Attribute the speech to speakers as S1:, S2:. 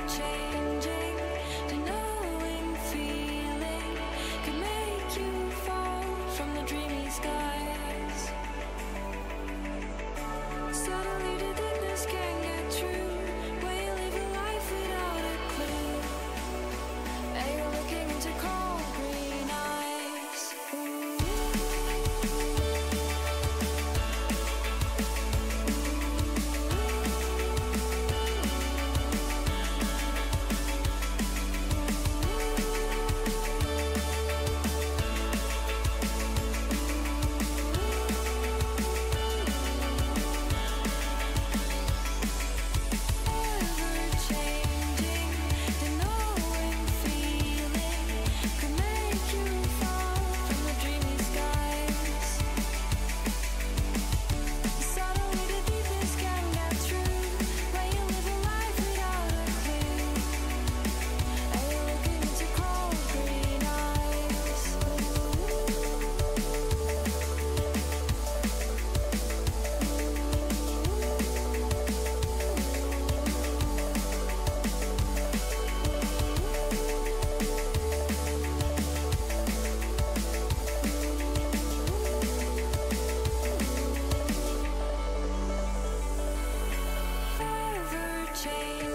S1: changing, the knowing feeling can make you fall from the dreamy skies. Suddenly the thickness can get true when you live a life without a clue, and you're looking into cold green eyes. Change